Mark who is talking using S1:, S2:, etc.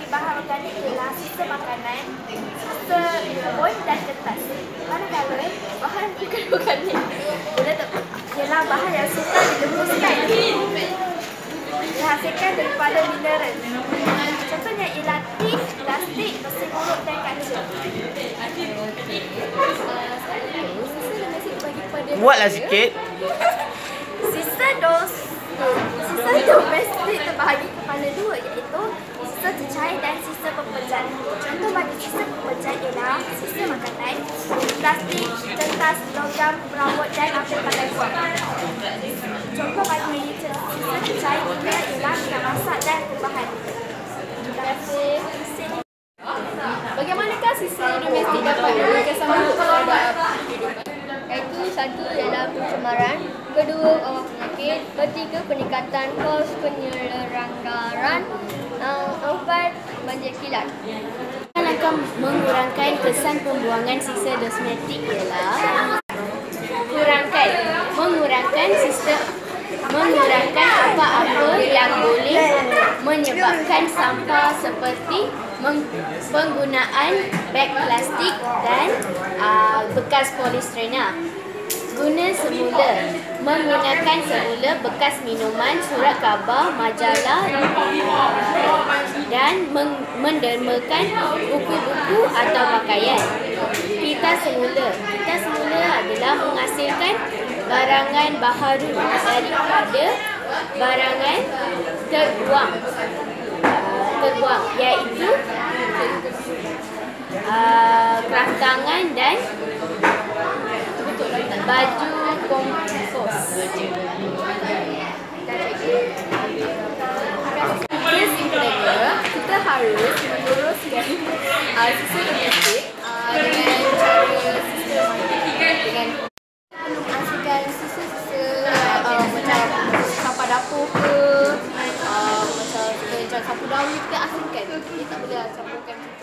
S1: bahan organik ialah sisa makanan, sisa kebun dan kertas. Manakala bahan bukan organik ialah bahan yang sukar dilembuskan, dihasilkan daripada mineral. Contohnya ialah tin, plastik, besi buruk dan kaca.
S2: Buatlah sikit.
S1: Sisa domestik terbahagi kepada dua, iaitu sisa tercair dan sisa pepejat. Contoh bagi sisa pepejat ialah sisa makanan, plastik, kertas, logam, perawat dan apel pakai buang. Contoh bagi sisa tercair juga ialah minyak masak dan perubahan. Terima kasih.
S3: Bagaimanakah sisa domestik dapat memberikan sambut terhadap kehidupan? Iaitu satu ialah pencemaran, kedua penyakit, ketiga peningkatan kos penyelenggaraan, empat banjir kilat.
S4: Langkah mengurangkan kesan pembuangan sisa domestik ialah mengurangkan apa-apa yang boleh menyebabkan sampah seperti penggunaan beg plastik dan bekas polistrena. Menggunakan semula bekas minuman, surat khabar, majalah dan mendermakan buku-buku atau pakaian. Kita semula adalah menghasilkan barangan baharu daripada barangan terbuang, iaitu kraftangan dan baju kompos.
S3: Kesimpulannya, kita harus meneruskan sisa domestik dengan cara sistematik, dengan menghasilkan sisa-sisa macam sampah dapur ke, macam sapu daun kita asingkan. Kita tak boleh campurkan